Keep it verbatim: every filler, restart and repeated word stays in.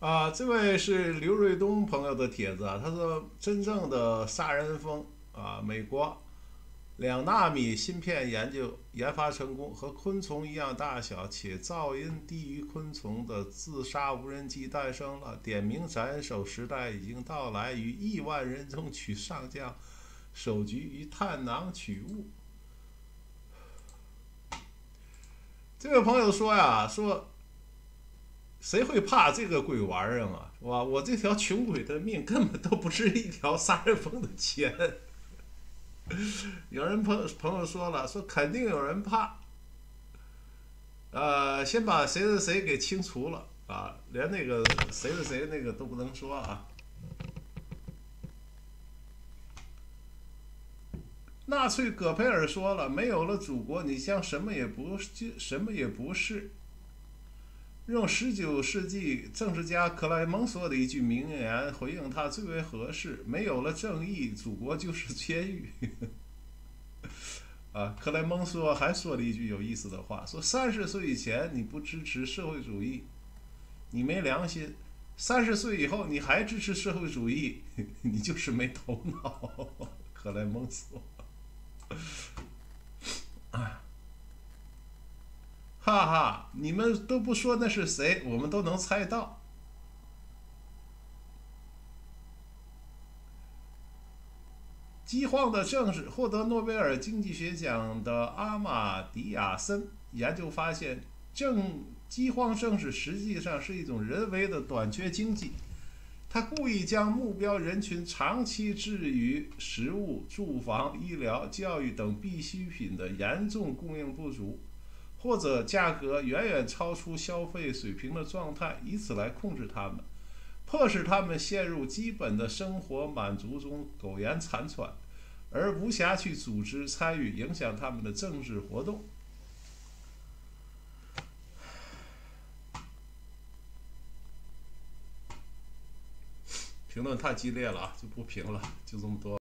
啊，这位是刘瑞东朋友的帖子啊，他说真正的杀人蜂啊，美国两纳米芯片研究研发成功，和昆虫一样大小且噪音低于昆虫的自杀无人机诞生了。点名斩首时代已经到来，于亿万人中取上将，首局于探囊取物。这位朋友说呀，说谁会怕这个鬼玩意儿啊？是吧？我这条穷鬼的命根本都不是一条杀人蜂的钱。有人朋朋友说了，说肯定有人怕，呃，先把谁谁谁给清除了啊，连那个谁谁谁那个都不能说啊。纳粹葛培尔说了，没有了祖国，你将什么也不什么也不是。用十九世纪政治家克莱蒙梭的一句名言回应他最为合适：没有了正义，祖国就是监狱。啊，克莱蒙梭还说了一句有意思的话，说三十岁以前你不支持社会主义，你没良心；三十岁以后你还支持社会主义，你就是没头脑。克莱蒙梭。哈哈，你们都不说那是谁，我们都能猜到。饥荒的政治，获得诺贝尔经济学奖的阿马迪亚森研究发现，政饥荒政治实际上是一种人为的短缺经济。他故意将目标人群长期置于食物、住房、医疗、教育等必需品的严重供应不足，或者价格远远超出消费水平的状态，以此来控制他们，迫使他们陷入基本的生活满足中苟延残喘，而无暇去组织、参与、影响他们的政治活动。评论太激烈了啊，就不评了，就这么多。